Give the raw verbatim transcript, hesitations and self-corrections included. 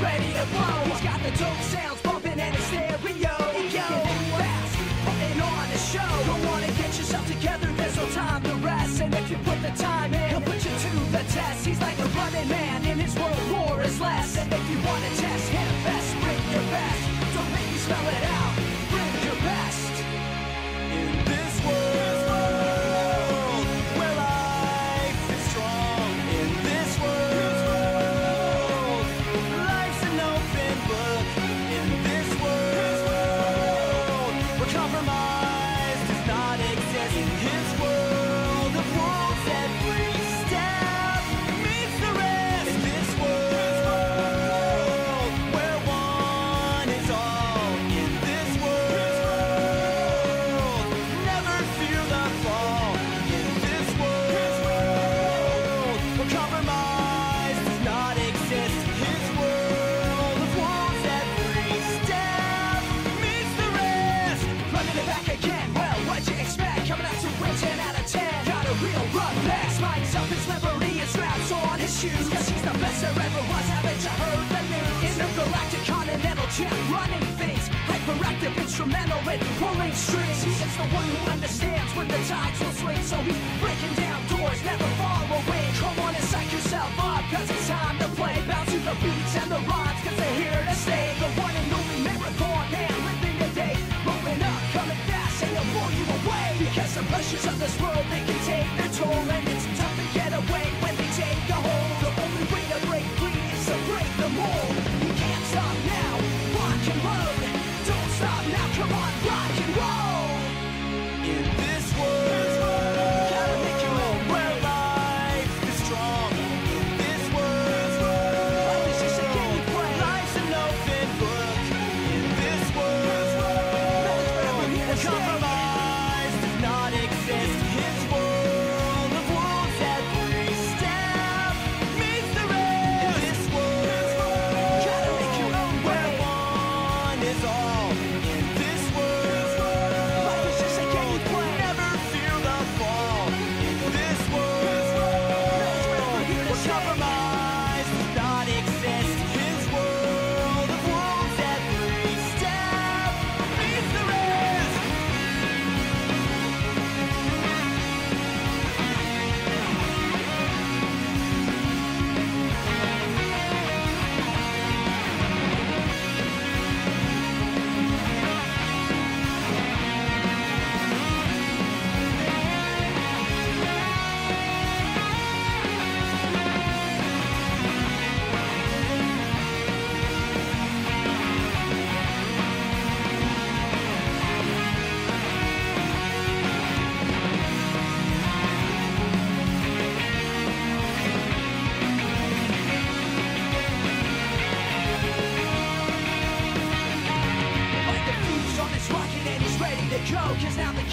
ready to blow. He's got the dope sounds bumping and his stereo. He can hit fast, putting on a show. Don't wanna get yourself together, there's no time to rest. And if you put the time in, he'll put you to the test. He's like a running man, in his world more is less. And if you wanna test him, best bring your best. Don't make me spell it out, bring your best. In this world, where life is strong. In this world, life's an open book. In this world, where compromise does not exist. In his world of rules, every step meets the rest. In this world, where one is all. In this world, never fear the fall. In this world, where compromise does not exist. His world of rules, every step meets the rest. Running it back again, well, what'd you expect? Coming out to win ten out of ten. Got a real rough pass. Minds up his liberty and straps on his shoes. Cause he's the best there ever was. Haven't you heard the news? Intergalactic continental champ running things. Hyperactive instrumental with pulling strings. He is the one who understands when the tides will swing. So he's breaking down doors, never far away. Come on and psych yourself up, cause it's time to play. Bounce to the beats and the rhymes, cause they're here to stay. The one and only marathon man, living the day. Rolling up, coming fast, and they'll blow you away. Because the pressures of this world, they can take their toll. And it's tough to get away when they take a hold. The only way to break free is to break the mold. You can't stop now, rock and roll. Don't stop now, come on, rock and roll. In this world, gotta make your own where life is strong. In this world, life is just a game you play. Life's an open book. In this world, where compromise does not exist. His world of rules, every step meets the rest. In this world, gotta make your own where one is all. In this world, life is just a game you play. Never fear the fall. In this world, where compromise does not exist. His world of rules, every step meets the rest. Like the fuse on his rocket and he's ready to go. Cause now the